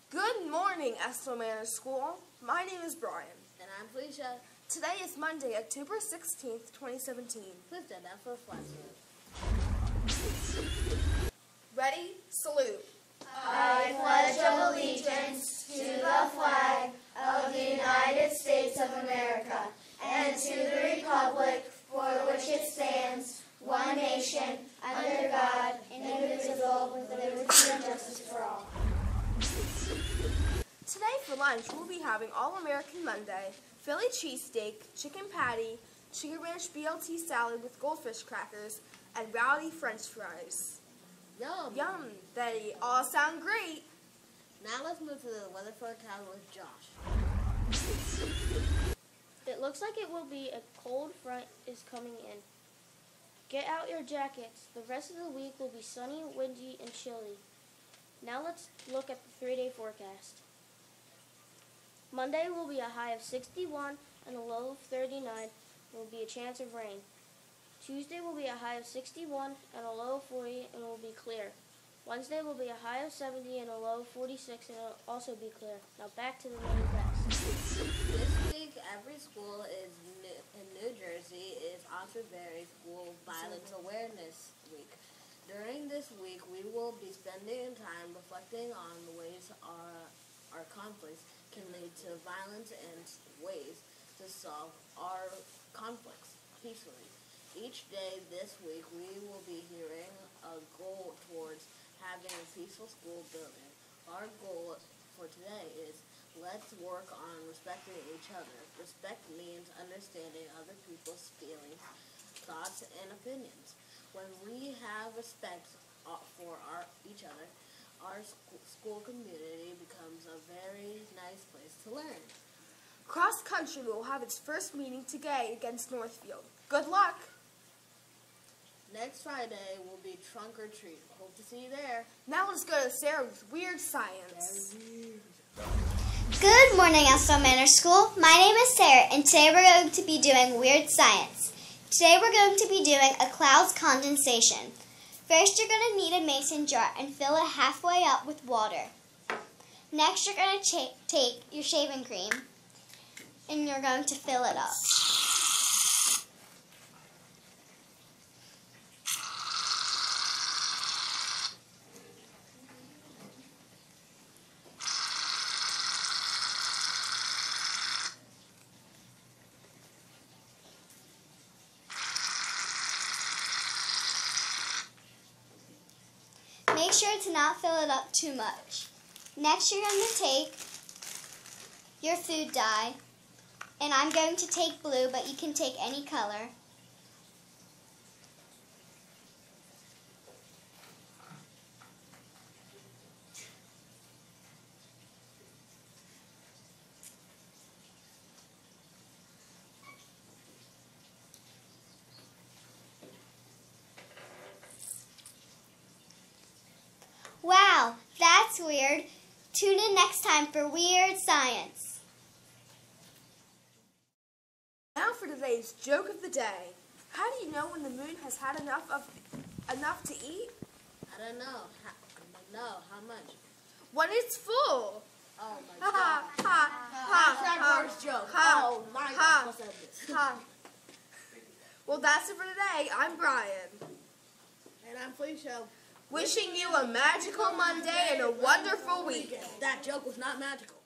Good morning, Estill Manor School. My name is Brian. And I'm Felicia. Today is Monday, October 16th, 2017. Please stand up for a flag salute. Ready? Salute. I pledge allegiance to the flag of the United States of America and to the republic for which it stands, one nation, under God, indivisible, with liberty and justice for all. Today for lunch, we'll be having All-American Monday, Philly cheesesteak, chicken patty, Chicken Ranch BLT salad with goldfish crackers, and rowdy French fries. Yum! Yum! They all sound great. Now let's move to the weather forecast with Josh. It looks like it will be a cold front is coming in. Get out your jackets. The rest of the week will be sunny, windy, and chilly. Now let's look at the 3-day forecast. Monday will be a high of 61 and a low of 39. Will be a chance of rain. Tuesday will be a high of 61 and a low of 40 and will be clear. Wednesday will be a high of 70 and a low of 46 and it will also be clear. Now back to the main class. This week, every school in New Jersey is Oxfordbury School Violence Awareness Week. During this week, we will be spending time reflecting on the ways our conflicts can lead to violence and ways to solve our conflicts peacefully. Each day this week, we will be hearing a goal towards having a peaceful school building. Our goal for today is let's work on respecting each other. Respect means understanding other people's feelings, thoughts, and opinions. When we have respect for each other, our school community becomes a very nice place to learn. Cross Country will have its first meeting today against Northfield. Good luck! Next Friday will be Trunk or Treat. Hope to see you there. Now let's go to Sarah with Weird Science. Good morning, Estill Manor School. My name is Sarah, and today we're going to be doing Weird Science. Today we're going to be doing a cloud's condensation. First, you're going to need a mason jar and fill it halfway up with water. Next, you're going to take your shaving cream, and you're going to fill it up. Make sure to not fill it up too much. Next, you're going to take your food dye, and I'm going to take blue, but you can take any color. Wow, that's weird. Tune in next time for Weird Science. Now for today's joke of the day. How do you know when the moon has had enough to eat? I don't know. How much? When it's full. Oh my Ha God. ha ha ha First joke. ha, Oh my ha, God. What's this? ha. Well, that's it for today. I'm Brian. And I'm Felicia. Wishing you a magical Monday and a wonderful weekend. That joke was not magical.